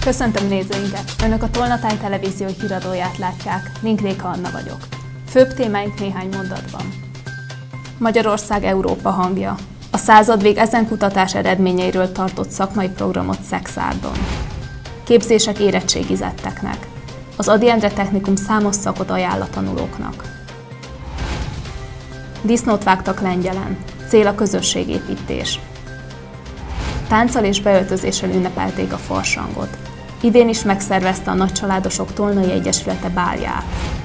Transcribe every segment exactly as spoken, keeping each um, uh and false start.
Köszöntöm nézőinket! Önök a Tolnatáj televízió híradóját látják. Link Réka Anna vagyok. Főbb témáink néhány mondatban. Magyarország Európa hangja. A századvég ezen kutatás eredményeiről tartott szakmai programot Szexárdon. Képzések érettségizetteknek. Az Ady Endre Technikum számos szakot ajánl a tanulóknak. Disznót vágtak Lengyelen. Cél a közösségépítés. Tánccal és beöltözéssel ünnepelték a farsangot. Idén is megszervezte a Nagycsaládosok Tolnai Egyesülete bálját.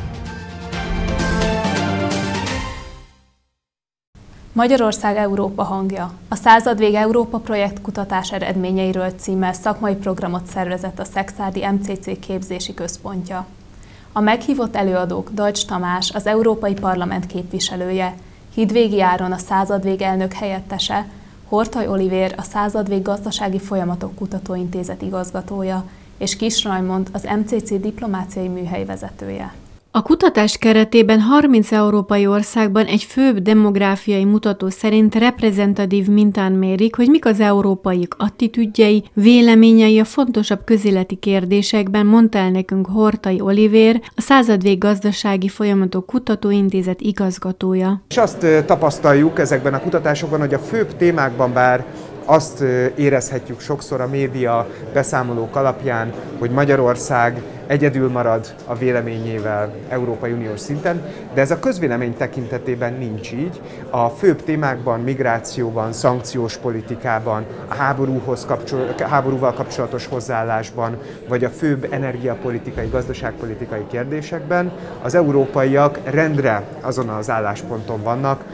Magyarország Európa hangja. A századvég Európa projekt kutatás eredményeiről címmel szakmai programot szervezett a Szexárdi em cé cé képzési központja. A meghívott előadók Deutsch Tamás, az Európai Parlament képviselője, Hidvégi Áron, a századvég elnök helyettese, Horthy Olivér, a századvég gazdasági folyamatok kutatóintézet igazgatója, és Kiss Raimond, az em cé cé diplomáciai műhely vezetője. A kutatás keretében harminc európai országban egy főbb demográfiai mutató szerint reprezentatív mintán mérik, hogy mik az európaiak attitűdjei, véleményei a fontosabb közéleti kérdésekben, mondta el nekünk Horthy Olivér, a századvég gazdasági folyamatok kutatóintézet igazgatója. És azt tapasztaljuk ezekben a kutatásokban, hogy a főbb témákban bár azt érezhetjük sokszor a média beszámolók alapján, hogy Magyarország egyedül marad a véleményével Európai Uniós szinten, de ez a közvélemény tekintetében nincs így. A főbb témákban, migrációban, szankciós politikában, a háborúhoz kapcsol- háborúval kapcsolatos hozzáállásban, vagy a főbb energiapolitikai, gazdaságpolitikai kérdésekben az európaiak rendre azon az állásponton vannak,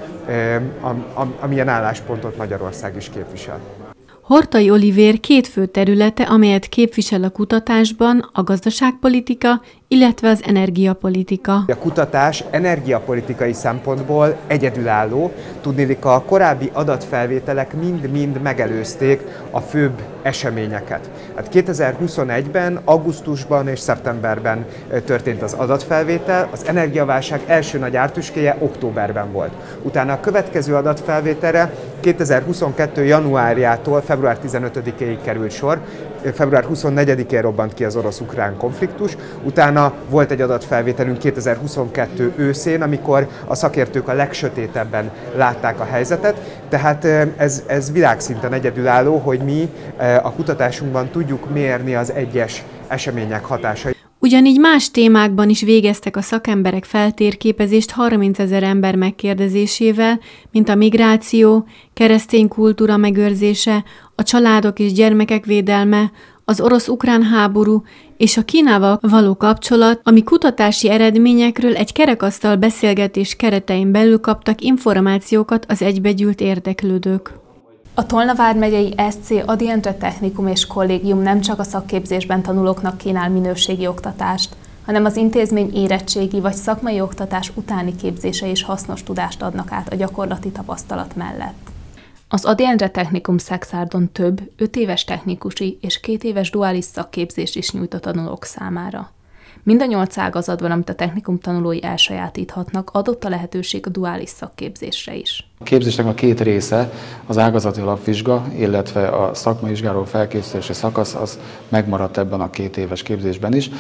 amilyen álláspontot Magyarország is képvisel. Horthy Olivér két fő területe, amelyet képvisel a kutatásban, a gazdaságpolitika, illetve az energiapolitika. A kutatás energiapolitikai szempontból egyedülálló, tudniillik a korábbi adatfelvételek mind-mind megelőzték a főbb eseményeket. Hát kétezer-huszonegyben, augusztusban és szeptemberben történt az adatfelvétel, az energiaválság első nagy ártüskéje októberben volt. Utána a következő adatfelvételre kétezer-huszonkettő januárjától február tizenötödikéig került sor, február huszonnegyedikén robbant ki az orosz-ukrán konfliktus, utána volt egy adatfelvételünk kétezer-huszonkettő őszén, amikor a szakértők a legsötétebben látták a helyzetet, tehát ez, ez világszinten egyedülálló, hogy mi a kutatásunkban tudjuk mérni az egyes események hatásait. Ugyanígy más témákban is végeztek a szakemberek feltérképezést harmincezer ember megkérdezésével, mint a migráció, keresztény kultúra megőrzése, a családok és gyermekek védelme, az orosz-ukrán háború és a Kínával való kapcsolat, ami kutatási eredményekről egy kerekasztal beszélgetés keretein belül kaptak információkat az egybegyűlt érdeklődők. A Tolna vármegyei es cé Ady Endre Technikum és Kollégium nem csak a szakképzésben tanulóknak kínál minőségi oktatást, hanem az intézmény érettségi vagy szakmai oktatás utáni képzése is hasznos tudást adnak át a gyakorlati tapasztalat mellett. Az Ady Endre Technikum Szexárdon több öt éves technikusi és két éves duális szakképzést is nyújt a tanulók számára. Mind a nyolc ágazatban, amit a technikum tanulói elsajátíthatnak, adott a lehetőség a duális szakképzésre is. A képzésnek a két része, az ágazati alapvizsga, illetve a szakmai vizsgáról felkészülési szakasz, az megmaradt ebben a két éves képzésben is.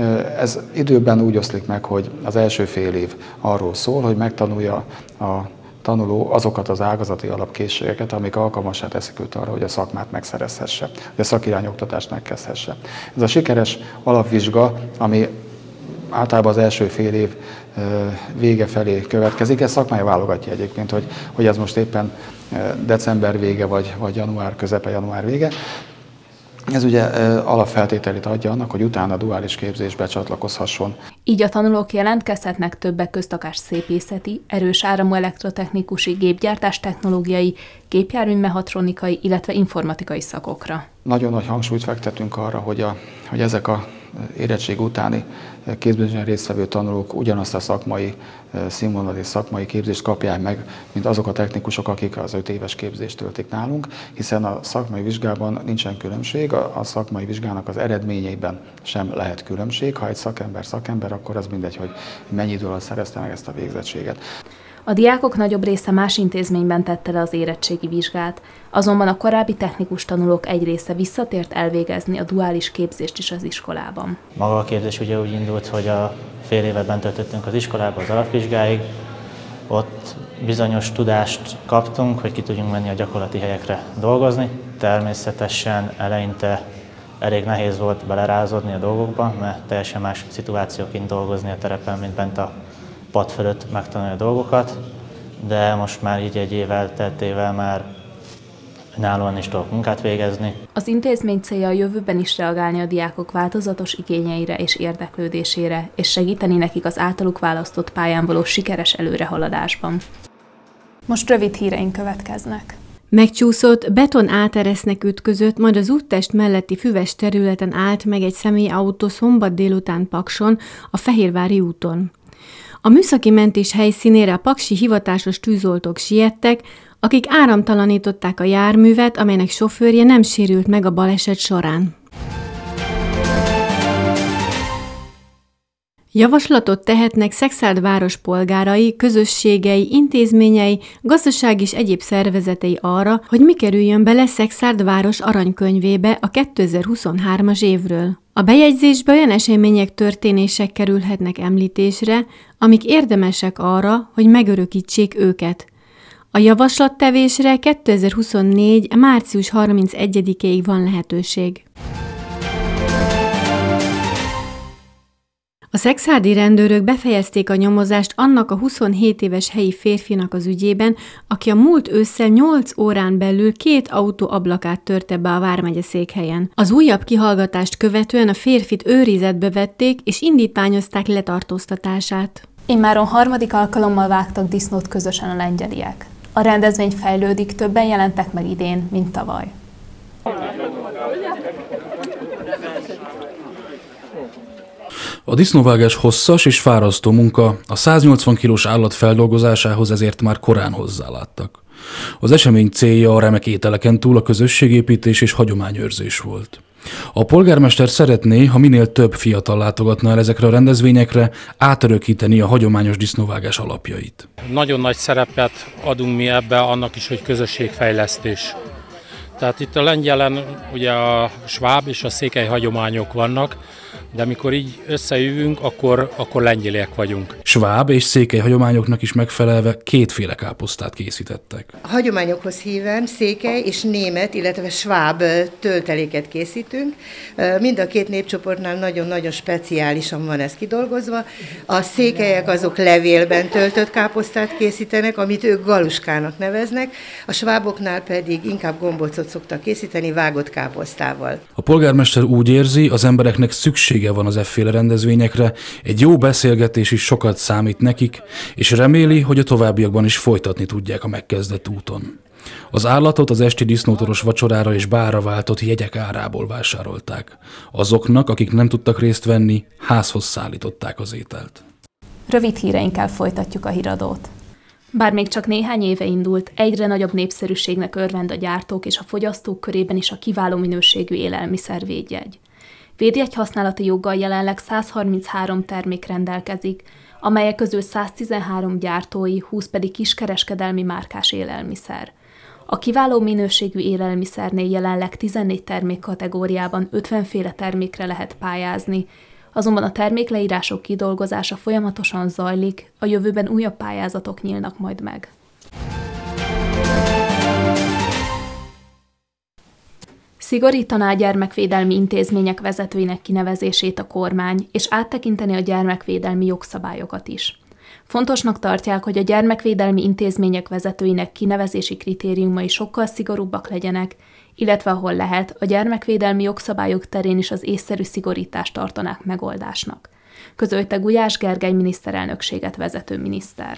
Ez időben úgy oszlik meg, hogy az első fél év arról szól, hogy megtanulja a tanuló azokat az ágazati alapkészségeket, amik alkalmassá teszik őt arra, hogy a szakmát megszerezhesse, hogy a szakirányoktatást megkezdhesse. Ez a sikeres alapvizsga, ami általában az első fél év vége felé következik, ez szakmai válogatja egyébként, hogy, hogy ez most éppen december vége, vagy, vagy január közepe, január vége. Ez ugye alapfeltételét adja annak, hogy utána a duális képzésbe csatlakozhasson. Így a tanulók jelentkezhetnek többek közt akár szépészeti, erős áramú elektrotechnikusi, gépgyártás technológiai, gépjárműmechatronikai, illetve informatikai szakokra. Nagyon nagy hangsúlyt fektetünk arra, hogy, a, hogy ezek a érettség utáni képzésen résztvevő tanulók ugyanazt a szakmai színvonal és szakmai képzést kapják meg, mint azok a technikusok, akik az öt éves képzést töltik nálunk, hiszen a szakmai vizsgában nincsen különbség, a szakmai vizsgának az eredményeiben sem lehet különbség. Ha egy szakember szakember, akkor az mindegy, hogy mennyi idő alatt szerezte meg ezt a végzettséget. A diákok nagyobb része más intézményben tette le az érettségi vizsgát, azonban a korábbi technikus tanulók egy része visszatért elvégezni a duális képzést is az iskolában. Maga a képzés ugye úgy indult, hogy a fél évet bent töltöttünk az iskolában az alapvizsgáig, ott bizonyos tudást kaptunk, hogy ki tudjunk menni a gyakorlati helyekre dolgozni. Természetesen eleinte elég nehéz volt belerázódni a dolgokba, mert teljesen más szituációként dolgozni a terepen, mint bent a pad fölött megtanulni a dolgokat, de most már így egy év elteltével már önállóan is tudok munkát végezni. Az intézmény célja a jövőben is reagálni a diákok változatos igényeire és érdeklődésére, és segíteni nekik az általuk választott pályán való sikeres előrehaladásban. Most rövid híreink következnek. Megcsúszott, beton áteresznek ütközött, majd az úttest melletti füves területen állt meg egy személyautó szombat délután Pakson, a Fehérvári úton. A műszaki mentés helyszínére a paksi hivatásos tűzoltók siettek, akik áramtalanították a járművet, amelynek sofőrje nem sérült meg a baleset során. Javaslatot tehetnek Szekszárd város polgárai, közösségei, intézményei, gazdasági és egyéb szervezetei arra, hogy mi kerüljön bele Szekszárd város aranykönyvébe a kétezer-huszonhármas évről. A bejegyzésbe olyan események, történések kerülhetnek említésre, amik érdemesek arra, hogy megörökítsék őket. A javaslattevésre kétezer-huszonnégy. március harmincegyedikéig van lehetőség. A szekszárdi rendőrök befejezték a nyomozást annak a huszonhét éves helyi férfinak az ügyében, aki a múlt ősszel nyolc órán belül két autó ablakát törte be a vármegye székhelyen. Az újabb kihallgatást követően a férfit őrizetbe vették és indítványozták letartóztatását. Immáron harmadik alkalommal vágtak disznót közösen a lengyeliek. A rendezvény fejlődik, többen jelentek meg idén, mint tavaly. A disznóvágás hosszas és fárasztó munka, a száznyolcvan kilós állat feldolgozásához ezért már korán hozzáláttak. Az esemény célja a remek ételeken túl a közösségépítés és hagyományőrzés volt. A polgármester szeretné, ha minél több fiatal látogatna el ezekre a rendezvényekre, átörökíteni a hagyományos disznóvágás alapjait. Nagyon nagy szerepet adunk mi ebbe, annak is, hogy közösségfejlesztés. Tehát itt a lengyelen ugye a sváb és a székely hagyományok vannak, de amikor így összejövünk, akkor, akkor lengyeliek vagyunk. Sváb és székely hagyományoknak is megfelelve kétféle káposztát készítettek. A hagyományokhoz híven székely és német, illetve sváb tölteléket készítünk. Mind a két népcsoportnál nagyon-nagyon speciálisan van ez kidolgozva. A székelyek azok levélben töltött káposztát készítenek, amit ők galuskának neveznek, a sváboknál pedig inkább gombócot szoktak készíteni vágott káposztával. A polgármester úgy érzi, az embereknek szüksége van az efféle rendezvényekre, egy jó beszélgetés is sokat számít nekik, és reméli, hogy a továbbiakban is folytatni tudják a megkezdett úton. Az állatot az esti disznótoros vacsorára és bárra váltott jegyek árából vásárolták. Azoknak, akik nem tudtak részt venni, házhoz szállították az ételt. Rövid híreinkkel folytatjuk a híradót. Bár még csak néhány éve indult, egyre nagyobb népszerűségnek örvend a gyártók és a fogyasztók körében is a kiváló minőségű élelmiszer védjegy. Védjegy használati joggal jelenleg száz harminchárom termék rendelkezik, amelyek közül száztizenhárom gyártói, húsz pedig kiskereskedelmi márkás élelmiszer. A kiváló minőségű élelmiszernél jelenleg tizennégy termék kategóriában ötven féle termékre lehet pályázni, azonban a termékleírások kidolgozása folyamatosan zajlik, a jövőben újabb pályázatok nyílnak majd meg. Szigorítaná a gyermekvédelmi intézmények vezetőinek kinevezését a kormány, és áttekinteni a gyermekvédelmi jogszabályokat is. Fontosnak tartják, hogy a gyermekvédelmi intézmények vezetőinek kinevezési kritériumai sokkal szigorúbbak legyenek, illetve ahol lehet, a gyermekvédelmi jogszabályok terén is az észszerű szigorítást tartanák megoldásnak, közölte Gulyás Gergely miniszterelnökséget vezető miniszter.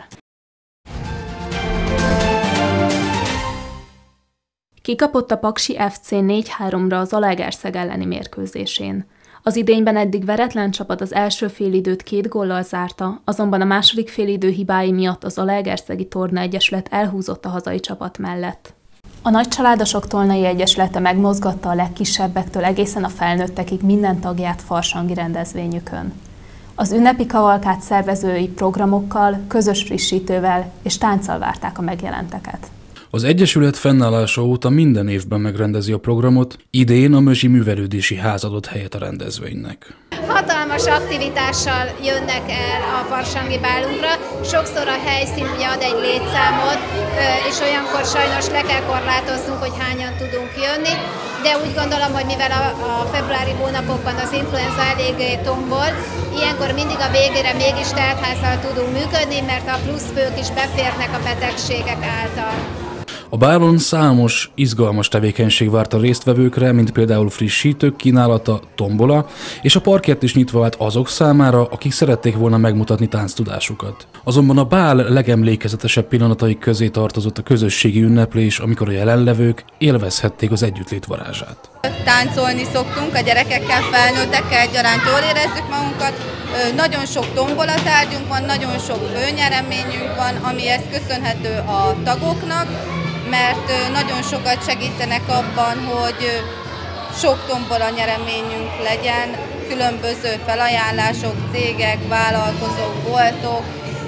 Kikapott a Paksi ef cé négy háromra az Zalaegerszeg elleni mérkőzésén. Az idényben eddig veretlen csapat az első félidőt két góllal zárta, azonban a második félidő hibái miatt az Zalaegerszegi Torna Egyesület elhúzott a hazai csapat mellett. A Nagycsaládosok Tolnai Egyesülete megmozgatta a legkisebbektől egészen a felnőttekig minden tagját farsangi rendezvényükön. Az ünnepi kavalkád szervezői programokkal, közös frissítővel és tánccal várták a megjelenteket. Az Egyesület fennállása óta minden évben megrendezi a programot, idén a Mözsi Művelődési Ház adott helyet a rendezvénynek. Hatalmas aktivitással jönnek el a farsangi bálunkra, sokszor a helyszín ugye ad egy létszámot, és olyankor sajnos le kell korlátoznunk, hogy hányan tudunk jönni, de úgy gondolom, hogy mivel a, a februári hónapokban az influenza eléggé tombol, ilyenkor mindig a végére mégis teltházzal tudunk működni, mert a plusz fők is beférnek a betegségek által. A bálon számos, izgalmas tevékenység várt a résztvevőkre, mint például frissítők kínálata, tombola, és a parkett is nyitva vált azok számára, akik szerették volna megmutatni tánctudásukat. Azonban a bál legemlékezetesebb pillanatai közé tartozott a közösségi ünneplés, amikor a jelenlevők élvezhették az együttlét varázsát. Táncolni szoktunk, a gyerekekkel, felnőttekkel egyaránt jól érezzük magunkat. Nagyon sok tombolatárgyunk van, nagyon sok főnyereményünk van, amihez köszönhető a tagoknak, mert nagyon sokat segítenek abban, hogy sok tombola nyereményünk legyen, különböző felajánlások, cégek, vállalkozók, boltok.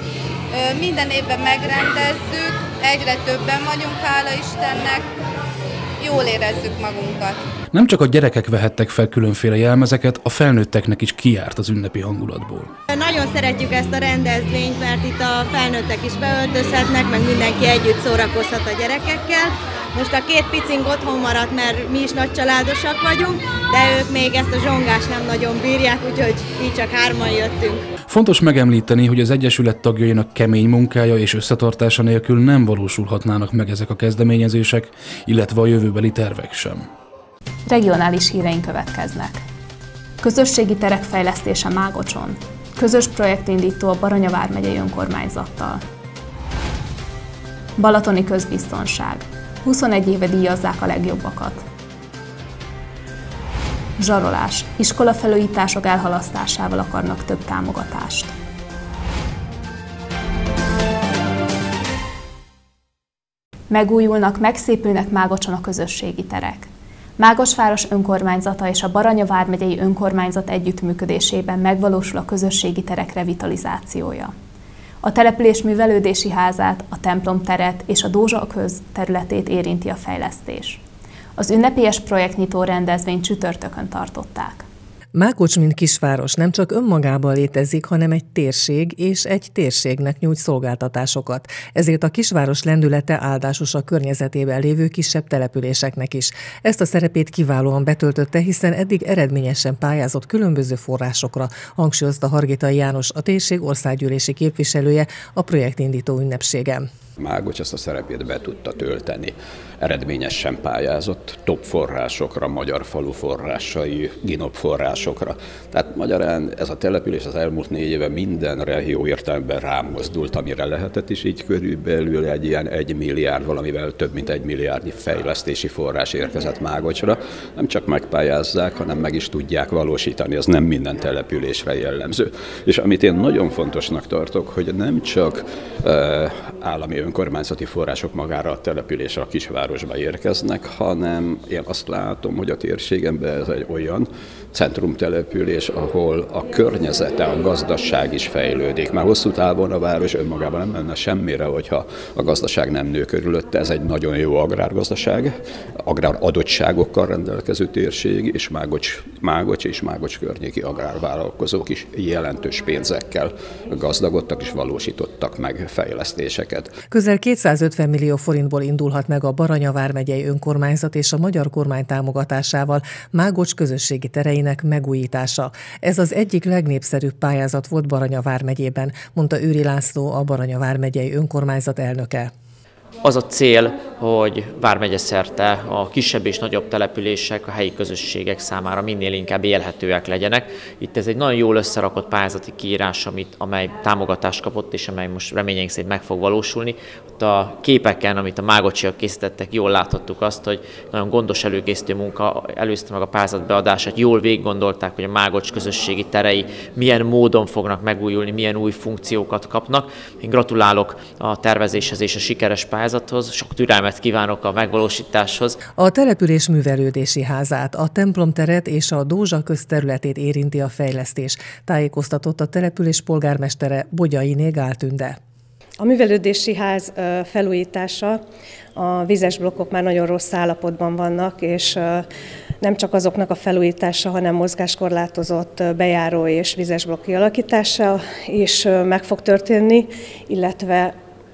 Minden évben megrendezzük, egyre többen vagyunk, hála Istennek, jól érezzük magunkat. Nem csak a gyerekek vehettek fel különféle jelmezeket, a felnőtteknek is kijárt az ünnepi hangulatból. Nagyon szeretjük ezt a rendezvényt, mert itt a felnőttek is beöltözhetnek, meg mindenki együtt szórakozhat a gyerekekkel. Most a két picink otthon maradt, mert mi is nagy családosak vagyunk, de ők még ezt a zsongást nem nagyon bírják, úgyhogy így csak hárman jöttünk. Fontos megemlíteni, hogy az Egyesület tagjainak kemény munkája és összetartása nélkül nem valósulhatnának meg ezek a kezdeményezések, illetve a jövőbeli tervek sem. Regionális híreink következnek. Közösségi terek fejlesztése Mágocson. Közös projektindító a Baranya vármegyei önkormányzattal. Balatoni közbiztonság. huszonegy éve díjazzák a legjobbakat. Zsarolás. Iskolafelújítások elhalasztásával akarnak több támogatást. Megújulnak, megszépülnek Mágocson a közösségi terek. Mágosváros önkormányzata és a Baranya vármegyei önkormányzat együttműködésében megvalósul a közösségi terek revitalizációja. A település művelődési házát, a templom teret és a Dózsa köz területét érinti a fejlesztés. Az ünnepélyes projektnyitó rendezvényt csütörtökön tartották. Mágocs, mint kisváros nem csak önmagában létezik, hanem egy térség, és egy térségnek nyújt szolgáltatásokat. Ezért a kisváros lendülete áldásos a környezetében lévő kisebb településeknek is. Ezt a szerepét kiválóan betöltötte, hiszen eddig eredményesen pályázott különböző forrásokra, hangsúlyozta Hargitai János, a térség országgyűlési képviselője a projektindító ünnepségen. Mágocs ezt a szerepét be tudta tölteni. Eredményesen pályázott top forrásokra, magyar falu forrásai, GINOP forrásokra. Tehát magyarán ez a település az elmúlt négy éve mindenre jó értelemben rámozdult, amire lehetett, és így körülbelül egy ilyen egy milliárd, valamivel több mint egy milliárdnyi fejlesztési forrás érkezett Mágocsra. Nem csak megpályázzák, hanem meg is tudják valósítani, ez nem minden településre jellemző. És amit én nagyon fontosnak tartok, hogy nem csak uh, állami önkormányzati források magára a településre, a kisvárosba érkeznek, hanem én azt látom, hogy a térségemben ez egy olyan centrumtelepülés, ahol a környezete, a gazdaság is fejlődik. Már hosszú távon a város önmagában nem menne semmire, hogyha a gazdaság nem nő körülötte. Ez egy nagyon jó agrárgazdaság, agrár adottságokkal rendelkező térség, és Mágocs, Mágocs és Mágocs környéki agrárvállalkozók is jelentős pénzekkel gazdagodtak és valósítottak meg fejlesztéseket. Közel kétszázötven millió forintból indulhat meg a Baranya vármegyei önkormányzat és a magyar kormány támogatásával Mágocs közösségi tereinek megújítása. Ez az egyik legnépszerűbb pályázat volt Baranya vármegyében, mondta Őri László, a Baranya vármegyei önkormányzat elnöke. Az a cél, hogy vármegye szerte a kisebb és nagyobb települések, a helyi közösségek számára minél inkább élhetőek legyenek. Itt ez egy nagyon jól összerakott pályázati kiírás, amit, amely támogatást kapott, és amely most reményeink szerint meg fog valósulni. Ott a képeken, amit a mágocsiak készítettek, jól láthattuk azt, hogy nagyon gondos előkészítő munka előzte meg a pályázat beadását. Jól végiggondolták, hogy a Mágocs közösségi terei milyen módon fognak megújulni, milyen új funkciókat kapnak. Én gratulálok a tervezéshez és a sikeres pályázathoz, pályázathoz. Sok türelmet kívánok a megvalósításhoz. A település művelődési házát, a templomteret és a Dózsa közterületét érinti a fejlesztés, tájékoztatott a település polgármestere Bogyainé Gáltünde. A művelődési ház felújítása, a vízes blokkok már nagyon rossz állapotban vannak, és nem csak azoknak a felújítása, hanem mozgáskorlátozott bejáró és vízes blokk kialakítása is meg fog történni, illetve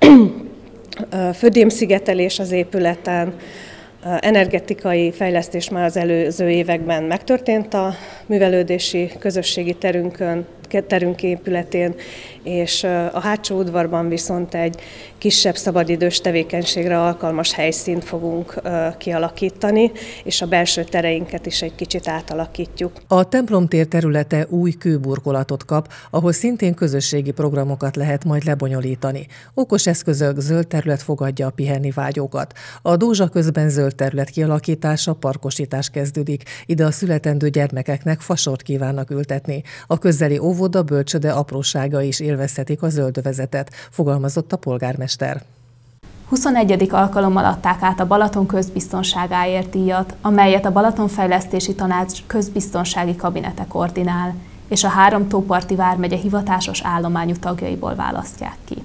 födémszigetelés az épületen, energetikai fejlesztés már az előző években megtörtént a művelődési közösségi terünkön, terünk épületén, és a hátsó udvarban viszont egy kisebb szabadidős tevékenységre alkalmas helyszínt fogunk kialakítani, és a belső tereinket is egy kicsit átalakítjuk. A templomtér területe új kőburkolatot kap, ahol szintén közösségi programokat lehet majd lebonyolítani. Okos eszközök, zöld terület fogadja a pihenni vágyókat. A Dózsa közben zöld terület kialakítása, parkosítás kezdődik. Ide a születendő gyermekeknek fasort kívánnak ültetni. A közeli óvoda, bölcsöde aprósága is élvezhetik a zöldövezetet, fogalmazott a polgármester. huszonegyedik alkalommal adták át a Balaton közbiztonságáért díjat, amelyet a Balatonfejlesztési Tanács közbiztonsági kabinete koordinál, és a három tóparti vármegye hivatásos állományú tagjaiból választják ki.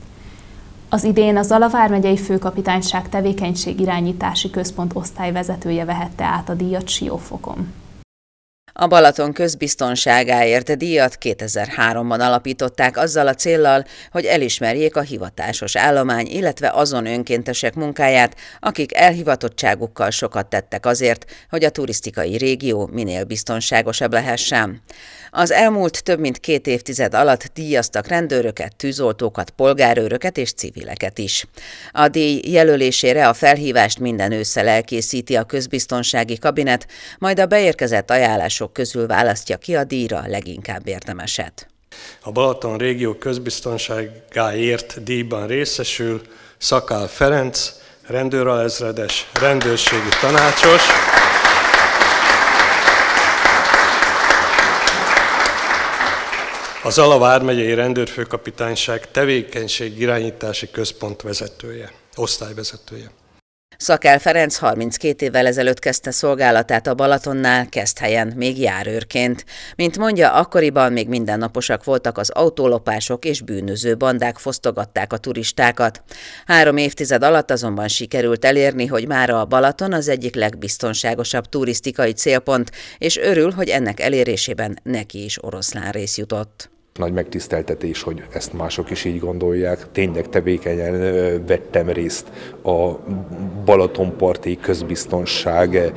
Az idén a Zala vármegyei főkapitányság tevékenységirányítási központ osztályvezetője vehette át a díjat Siófokon. A Balaton közbiztonságáért díjat kétezer-háromban alapították azzal a céllal, hogy elismerjék a hivatásos állomány, illetve azon önkéntesek munkáját, akik elhivatottságukkal sokat tettek azért, hogy a turisztikai régió minél biztonságosabb lehessen. Az elmúlt több mint két évtized alatt díjaztak rendőröket, tűzoltókat, polgárőröket és civileket is. A díj jelölésére a felhívást minden ősszel elkészíti a közbiztonsági kabinet, majd a beérkezett ajánlások közül választja ki a díjra leginkább érdemeset. A Balaton régió közbiztonságáért díjban részesül Szakál Ferenc, rendőralezredes, rendőrségi tanácsos, a Zala vármegyei rendőrfőkapitányság tevékenységirányítási központ vezetője, osztályvezetője. Szakál Ferenc harminckét évvel ezelőtt kezdte szolgálatát a Balatonnál, Keszthelyen, még járőrként. Mint mondja, akkoriban még mindennaposak voltak az autólopások, és bűnöző bandák fosztogatták a turistákat. Három évtized alatt azonban sikerült elérni, hogy mára a Balaton az egyik legbiztonságosabb turisztikai célpont, és örül, hogy ennek elérésében neki is oroszlán rész jutott. Nagy megtiszteltetés, hogy ezt mások is így gondolják. Tényleg tevékenyen vettem részt a Balatonparti közbiztonság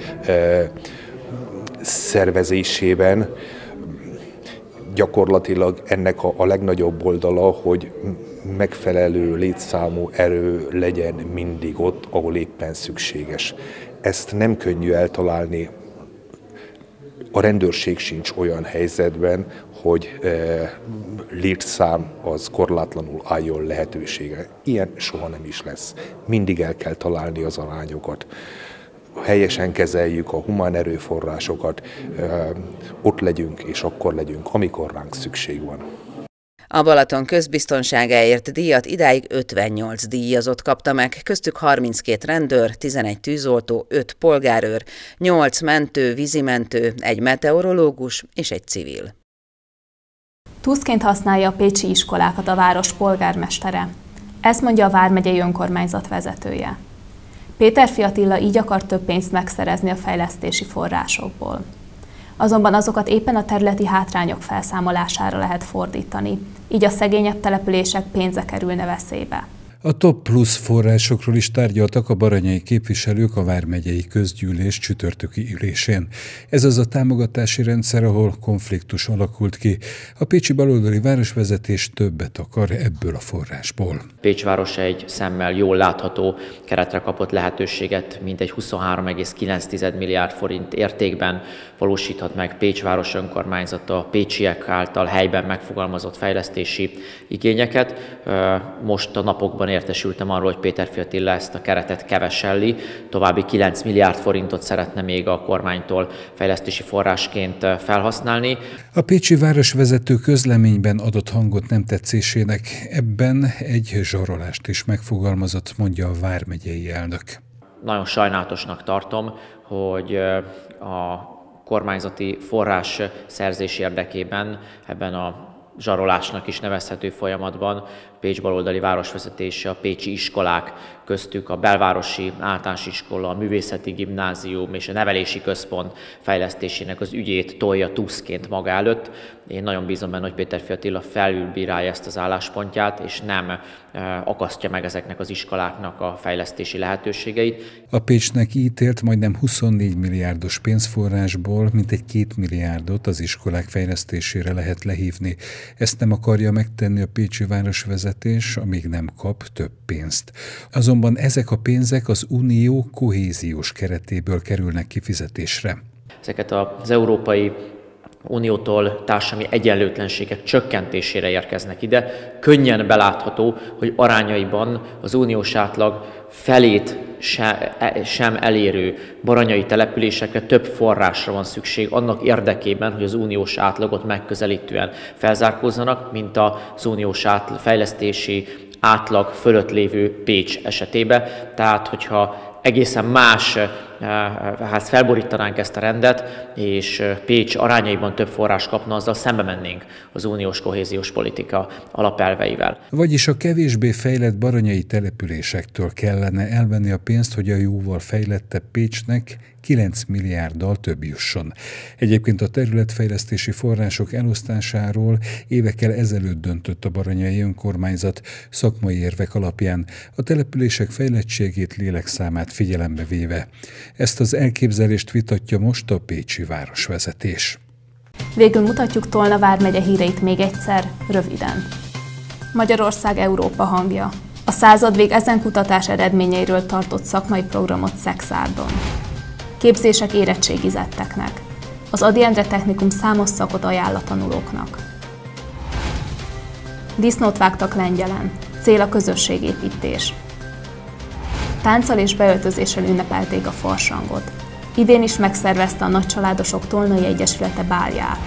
szervezésében. Gyakorlatilag ennek a, a legnagyobb oldala, hogy megfelelő létszámú erő legyen mindig ott, ahol éppen szükséges. Ezt nem könnyű eltalálni. A rendőrség sincs olyan helyzetben, hogy e, létszám az korlátlanul álljon lehetőségre. Ilyen soha nem is lesz. Mindig el kell találni az arányokat. Helyesen kezeljük a humán erőforrásokat, e, ott legyünk és akkor legyünk, amikor ránk szükség van. A Balaton közbiztonságáért díjat idáig ötvennyolc díjazott kapta meg, köztük harminckét rendőr, tizenegy tűzoltó, öt polgárőr, nyolc mentő, vízimentő, egy meteorológus és egy civil. Túszként használja a pécsi iskolákat a város polgármestere. Ezt mondja a vármegyei önkormányzat vezetője. Péterfi Attila így akar több pénzt megszerezni a fejlesztési forrásokból. Azonban azokat éppen a területi hátrányok felszámolására lehet fordítani, így a szegényebb települések pénze kerülne veszélybe. A Top Plus forrásokról is tárgyaltak a baranyai képviselők a vármegyei közgyűlés csütörtöki ülésén. Ez az a támogatási rendszer, ahol konfliktus alakult ki. A pécsi baloldali városvezetés többet akar ebből a forrásból. Pécs város egy szemmel jól látható keretre kapott lehetőséget, mintegy huszonhárom egész kilenc milliárd forint értékben valósíthat meg Pécs város önkormányzata pécsiek által helyben megfogalmazott fejlesztési igényeket. Most a napokban értesültem arról, hogy Péterfi Attila ezt a keretet keveselli, további kilenc milliárd forintot szeretne még a kormánytól fejlesztési forrásként felhasználni. A pécsi városvezető közleményben adott hangot nem tetszésének, ebben egy zsarolást is megfogalmazott, mondja a vármegyei elnök. Nagyon sajnálatosnak tartom, hogy a kormányzati forrás szerzés érdekében ebben a zsarolásnak is nevezhető folyamatban Pécs baloldali városvezetése, a pécsi iskolák, köztük a belvárosi általános iskola, a művészeti gimnázium és a nevelési központ fejlesztésének az ügyét tolja tuszként maga előtt. Én nagyon bízom benne, hogy Péterfi Attila felülbírálja ezt az álláspontját, és nem akasztja meg ezeknek az iskoláknak a fejlesztési lehetőségeit. A Pécsnek ítélt majdnem huszonnégy milliárdos pénzforrásból mintegy két milliárdot az iskolák fejlesztésére lehet lehívni. Ezt nem akarja megtenni a pécsi városvezetés, amíg nem kap több pénzt. Azonban ezek a pénzek az Unió kohéziós keretéből kerülnek kifizetésre. Ezeket az Európai Uniótól társadalmi egyenlőtlenségek csökkentésére érkeznek ide. Könnyen belátható, hogy arányaiban az uniós átlag felét sem elérő baranyai településekre több forrásra van szükség annak érdekében, hogy az uniós átlagot megközelítően felzárkózzanak, mint az uniós átlag, fejlesztési átlag fölött lévő Pécs esetében. Tehát, hogyha egészen más, hát felborítanánk ezt a rendet, és Pécs arányaiban több forrás kapna, azzal szembe mennénk az uniós kohéziós politika alapelveivel. Vagyis a kevésbé fejlett baranyai településektől kellene elvenni a pénzt, hogy a jóval fejlettebb Pécsnek kilenc milliárddal több jusson. Egyébként a területfejlesztési források elosztásáról évekkel ezelőtt döntött a baranyai önkormányzat szakmai érvek alapján, a települések fejlettségét, lélekszámát figyelembe véve. Ezt az elképzelést vitatja most a pécsi városvezetés. Végül mutatjuk Tolna vármegye híreit még egyszer, röviden. Magyarország Európa hangja. A századvég ezen kutatás eredményeiről tartott szakmai programot Szexárdon. Képzések érettségizetteknek. Az Ady Endre Technikum számos szakot ajánl a tanulóknak. Disznót vágtak Lengyelen. Cél a közösségépítés. Tánccal és beöltözéssel ünnepelték a farsangot. Idén is megszervezte a Nagycsaládosok Tolnai Egyesülete bálját.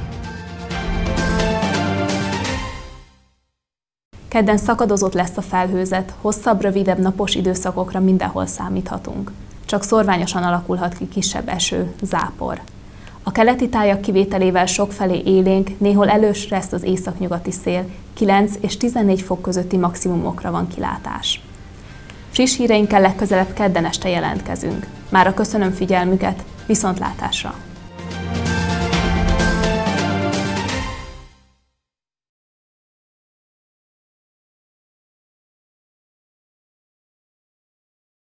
Kedden szakadozott lesz a felhőzet, hosszabb, rövidebb napos időszakokra mindenhol számíthatunk. Csak szorványosan alakulhat ki kisebb eső, zápor. A keleti tájak kivételével sokfelé élénk, néhol elős lesz az északnyugati szél, kilenc és tizennégy fok közötti maximumokra van kilátás. Friss híreinkkel legközelebb kedden este jelentkezünk. Mára köszönöm figyelmüket, viszontlátásra!